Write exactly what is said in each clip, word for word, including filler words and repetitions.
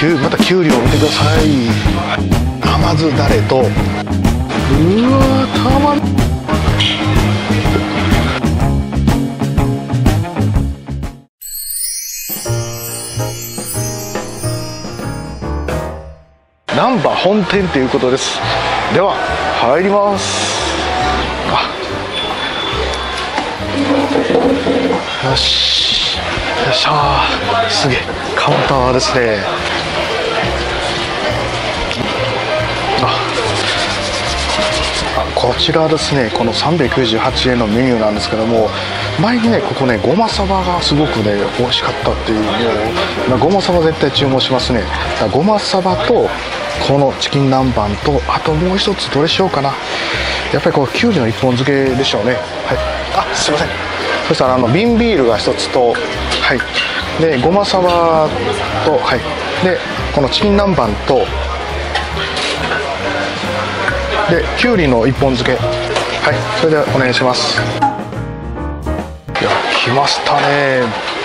きゅうまたきゅうりを見てください。甘酢だれと、うわーたまん。難波本店ということです。では入ります。あ、よしよっしゃー、すげえカウンターですね。ああ、こちらですね、このさんびゃくきゅうじゅうはちえんのメニューなんですけども、前にねここねごまさばがすごくね美味しかったっていう、もう、まあ、ごまさば絶対注文しますね。ごまさばとこのチキン南蛮と、あともう一つどれしようかな。やっぱりこうきゅうりの一本漬けでしょうね。はい、あ、すいません。そしたらあの瓶ビールが一つと、はい、でごまさばと、はい、でこのチキン南蛮と、できゅうりの一本漬け、はい、それでお願いします。いや、来ましたね。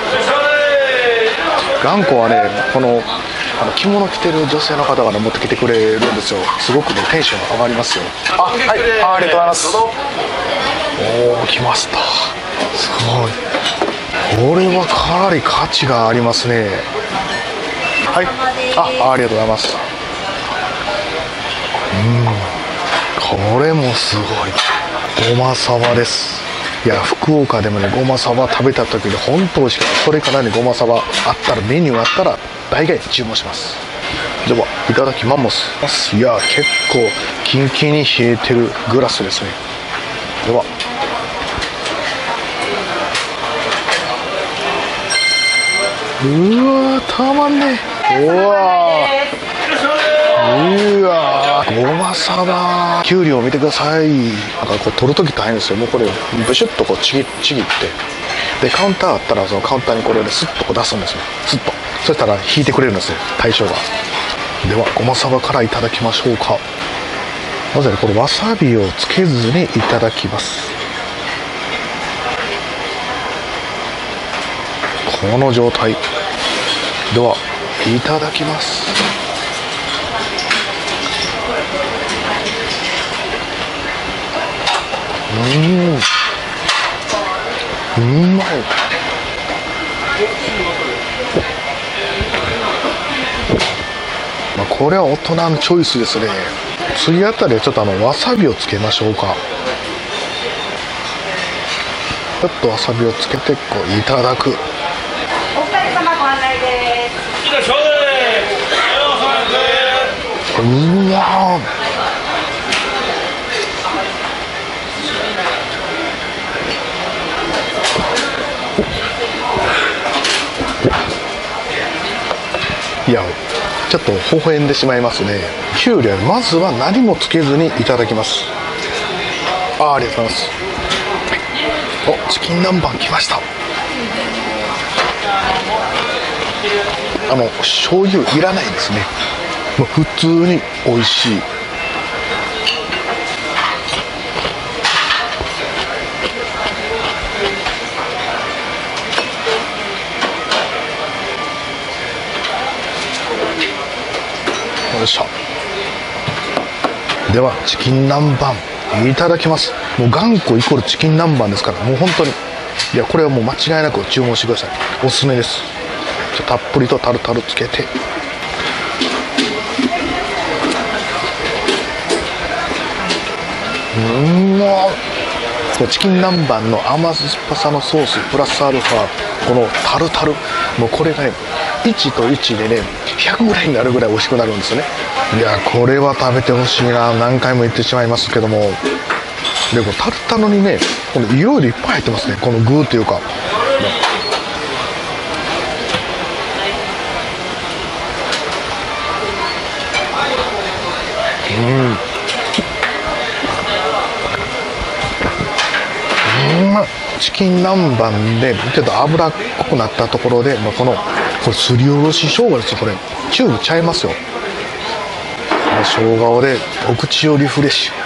頑固はね、このあの着物着てる女性の方が、ね、持ってきてくれるんですよ。すごくねテンション上がりますよ。あ、はい、あ、ありがとうございます。おお、来ました。すごい。これはかなり価値がありますね。はい、あ、ありがとうございます。うん、これもすごい。ごまさばです。いや、福岡でもねごまさば食べた時に本当美味しかった。それからねごまさばあったら、メニューあったら大概注文します。ではいただきます。いや、結構キンキンに冷えてるグラスですね。では、うわーたまんねえ。うわー、うわー、ごまさばきゅうりを見てください。なんかこう取る時大変ですよ。もうこれをブシュッとこうちぎちぎって、でカウンターあったらそのカウンターにこれでスッとこう出すんですよ。スッと、そしたら引いてくれるんですよ、大将が。ではごまさばからいただきましょうか。まずねこれわさびをつけずにいただきます。この状態ではいただきます。うん、うまい。まあこれは大人のチョイスですね。次あたりはちょっとあのわさびをつけましょうか。ちょっとわさびをつけてこういただく。 お二人様ご案内です。 うわー、いや、ちょっと微笑んでしまいますね。きゅうりはまずは何もつけずにいただきます。あ、ありがとうございます。お、チキン南蛮来ました。あの醤油いらないですね。もう普通に美味しい。よいしょ。ではチキン南蛮いただきます。もう頑固イコールチキン南蛮ですから、もう本当に、いやこれはもう間違いなく注文してください。おすすめです。じゃたっぷりとタルタルつけて、うまっ。チキン南蛮の甘酸っぱさのソースプラスアルファこのタルタル、もうこれがねいちといちでねひゃくぐらいになるぐらい美味しくなるんですよね。いやこれは食べてほしいな。何回も言ってしまいますけども、でこのタルタルにねこのいろいろいっぱい入ってますね。この具っていうか、うん、うまい。チキン南蛮でちょっと脂っこくなったところで、まあ、このこれすりおろし生姜ですよ。これチューブちゃいますよ。生姜でお口をリフレッシュ。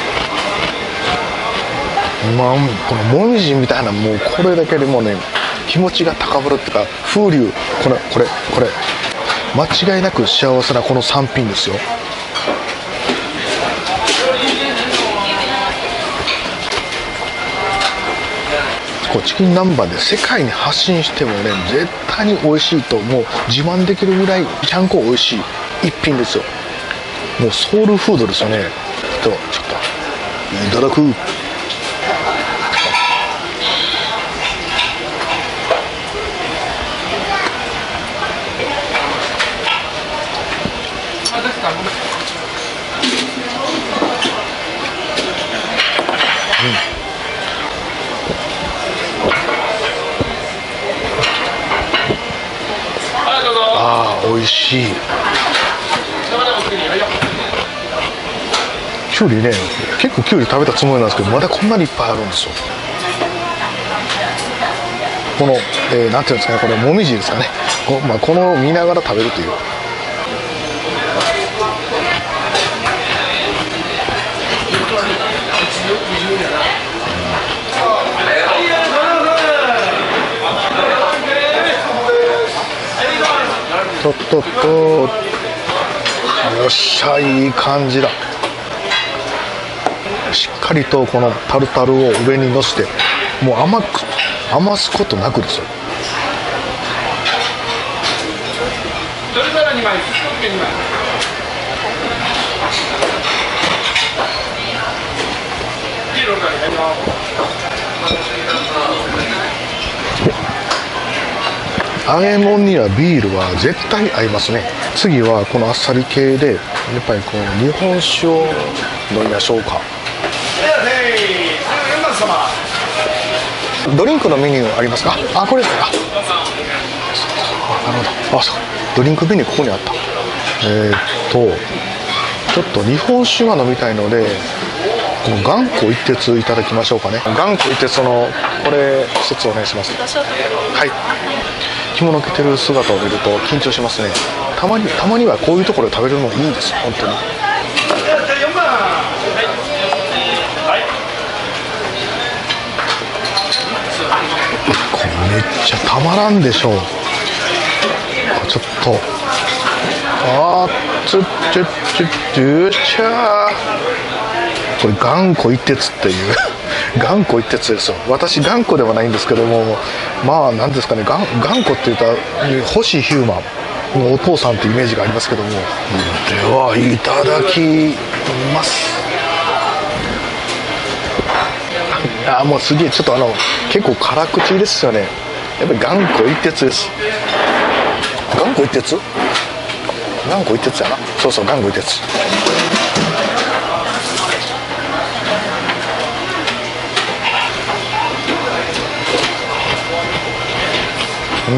まあこのもみじみたいな、もうこれだけでもね気持ちが高ぶるっていうか、風流、これこれこれ間違いなく幸せなこのさん品ですよ。こうチキン南蛮で世界に発信してもね、絶対に美味しいともう自慢できるぐらいちゃんこ美味しい一品ですよ。もうソウルフードですよね。ちょっとちょっといただく。ああ、美味しい。きゅうりね、結構きゅうり食べたつもりなんですけど、まだこんなにいっぱいあるんですよ。この、えー、なんていうんですかね、これもみじですかね。こ, まあ、この見ながら食べるという。とっとっと、よっしゃ、いい感じだ。しっかりとこのタルタルを上にのせて、もう甘く余すことなくですよ。揚げ物にはビールは絶対合いますね。次はこのあっさり系でやっぱりこう日本酒を飲みましょうか。ドリンクのメニューありますか？あ、これですか。あ、なるほど。あ、そう、ドリンクメニューここにあった。えー、っとちょっと日本酒が飲みたいので、この頑固一徹いただきましょうかね。頑固一徹のこれ一つお願いします。はい。着物着てる姿を見ると緊張しますね。たまにたまにはこういうところで食べるのいいです、本当に。これめっちゃたまらんでしょう。ちょっとあーつっちゅっちゅっちゅっちゃー、これ頑固一徹っていう頑固一徹ですよ。私頑固ではないんですけども、まあ何ですかね、頑固って言ったら星ヒューマンのお父さんってイメージがありますけども、うん、ではいただきます。あ、もうすげえ、ちょっとあの結構辛口ですよね。やっぱり頑固一徹です。頑固一徹頑固一徹やな。そうそう、頑固一徹。うん。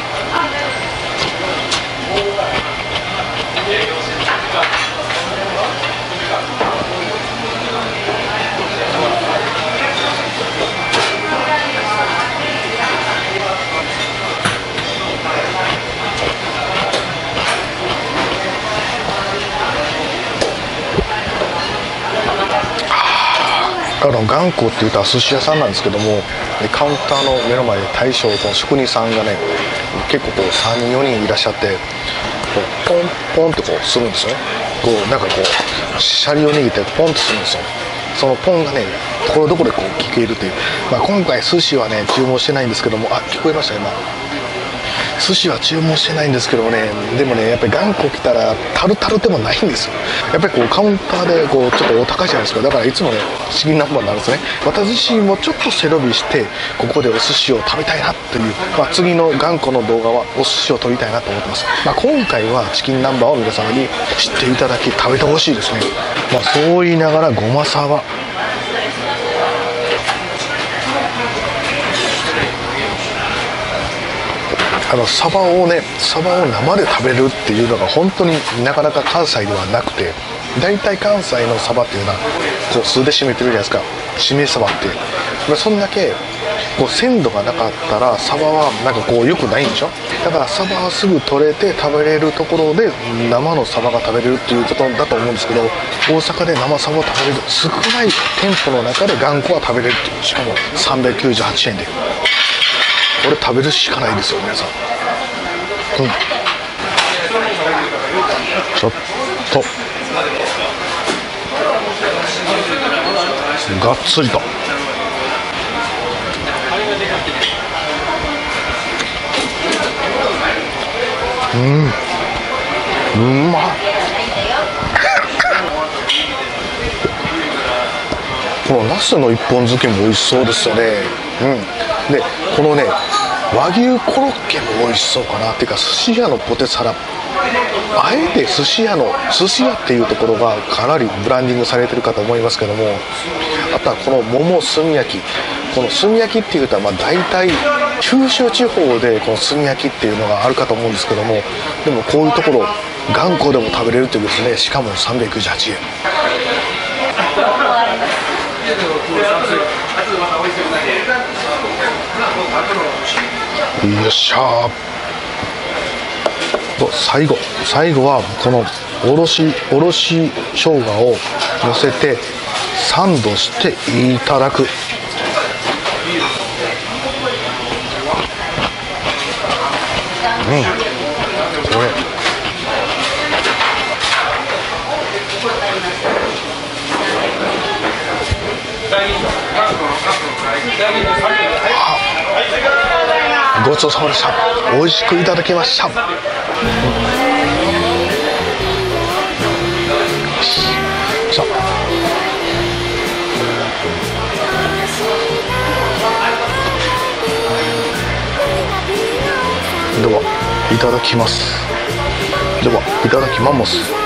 あの頑固って言ったら寿司屋さんなんですけども、カウンターの目の前で大将と職人さんがね、結構こうさんにんよにんいらっしゃって、こうポンポンってこうするんですよね。こうなんかこうシャリを握ってポンとするんですよ。そのポンがね、ところどころでこう聞けるという、まあ、今回寿司はね注文してないんですけども、あ、聞こえました今。寿司は注文してないんですけどね、でもねやっぱり頑固来たらタルタルでもないんですよ。やっぱりこうカウンターでこうちょっとお高いじゃないですか。だからいつもねチキン南蛮なんですね。私自身もちょっと背伸びしてここでお寿司を食べたいなという、まあ、次の頑固の動画はお寿司を撮りたいなと思ってます。まあ、今回はチキン南蛮を皆様に知っていただき食べてほしいですね。まあ、そう言いながらごまさば、あのサバをねサバを生で食べるっていうのが本当になかなか関西ではなくて、大体関西のサバっていうのはこう酢で締めてるじゃないですか。締めサバって、まあ、そんだけこう鮮度がなかったらサバはなんかこう良くないんでしょ。だからサバはすぐ取れて食べれるところで生のサバが食べれるっていうことだと思うんですけど、大阪で生サバを食べれる少ない店舗の中で頑固は食べれるっていう、しかもさんびゃくきゅうじゅうはちえんで。 これ食べるしかないですよ皆さん。うん、ちょっとがっつりと。うんうまっ。このナスの一本漬けも美味しそうですよね。うん、でこのね和牛コロッケも美味しそうかなっていうか、寿司屋のポテサラ、あえて寿司屋の寿司屋っていうところがかなりブランディングされてるかと思いますけども、あとはこの桃炭焼き、この炭焼きっていうとまあ大体九州地方でこの炭焼きっていうのがあるかと思うんですけども、でもこういうところ頑固でも食べれるというですね。しかもさんびゃくきゅうじゅうはちえん。よっしゃー。と最後最後はこのおろしおろし生姜をのせてサンドしていただく。うん、これごちそうさまでした。美味しくいただきました。うん、さあではいただきます。ではいただきます。